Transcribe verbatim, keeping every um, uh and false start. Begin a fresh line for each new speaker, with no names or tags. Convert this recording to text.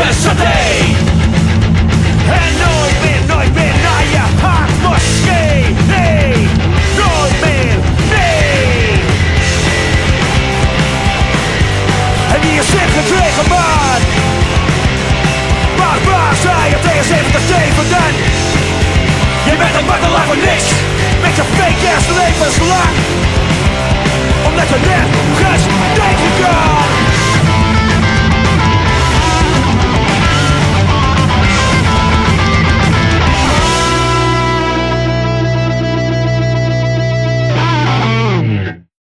cd. En nooit meer, nooit meer naar je haatmoskee. Nee, nooit meer, nee. En hier zit het regenbaan. Maar waar zei je tegen zeventig zeven?